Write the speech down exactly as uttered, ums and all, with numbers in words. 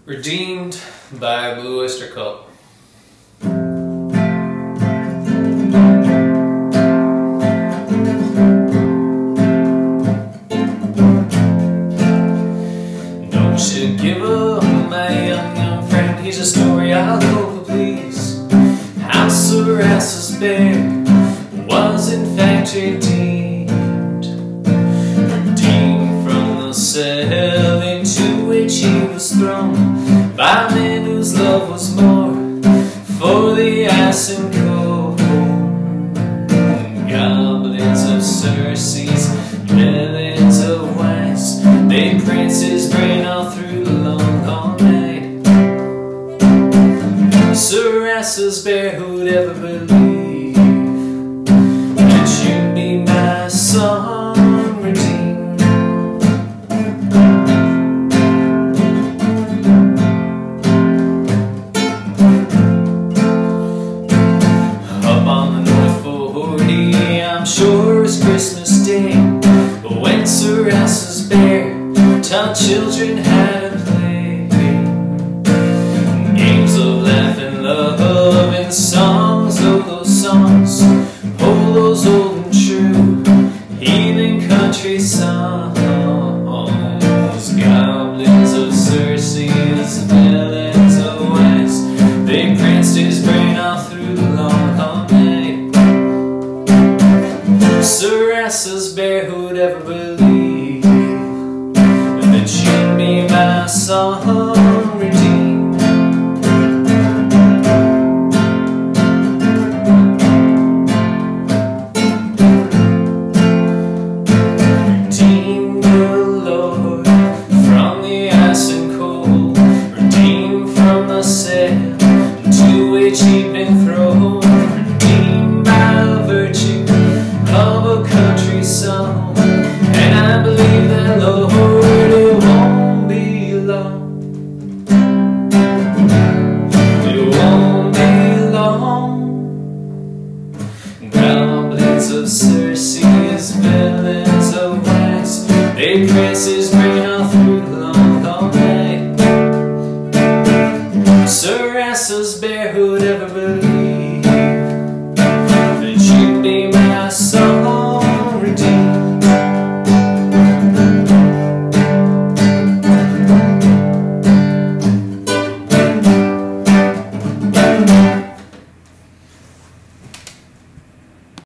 Redeemed by Blue Oyster Cult. Don't you give up, my young, young friend. Here's a story I'll go please. How Sir Rastus Bear was in fact redeemed. Redeemed from the cell into which he was thrown by men whose love was more for the ice and cold. Goblins of Circe's, villains of wise, they pranced his brain all through the long, long night. Sir Rastus Bear, who'd ever believe that you'd be my son redeemed? I'm sure it's Christmas Day when Sir Rastus Bear taught children how to play games of laugh and love and songs, oh those songs, oh those old and true heathen country songs. Goblins of Circe's, villains of wise, they pranced his brain all through the long, long night. Sir Rastus Bear, who'd ever believe that you'd be my son redeemed? Redeemed, the Lord, from the ice and cold, redeemed from the cell to which he'd been thrown, redeemed by virtue of a country song. And I believe that, Lord, it won't be long. It won't be long. Goblins of Circe's, villains of wise, they press his brain